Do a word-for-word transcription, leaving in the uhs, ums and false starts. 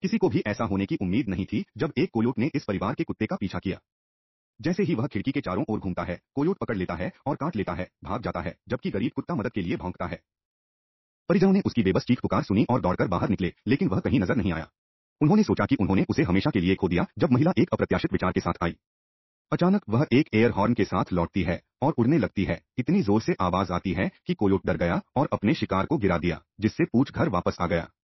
किसी को भी ऐसा होने की उम्मीद नहीं थी जब एक कोयोट ने इस परिवार के कुत्ते का पीछा किया। जैसे ही वह खिड़की के चारों ओर घूमता है, कोयोट पकड़ लेता है और काट लेता है, भाग जाता है, जबकि गरीब कुत्ता मदद के लिए भौंकता है। परिजनों ने उसकी बेबस चीख पुकार सुनी और दौड़कर बाहर निकले, लेकिन वह कहीं नजर नहीं आया। उन्होंने सोचा कि उन्होंने उसे हमेशा के लिए खो दिया जब महिला एक अप्रत्याशित विचार के साथ आई। अचानक वह एक एयर हॉर्न के साथ लौटती है और उड़ने लगती है। इतनी जोर से आवाज आती है कि कोयोट डर गया और अपने शिकार को गिरा दिया, जिससे पूछ घर वापस आ गया।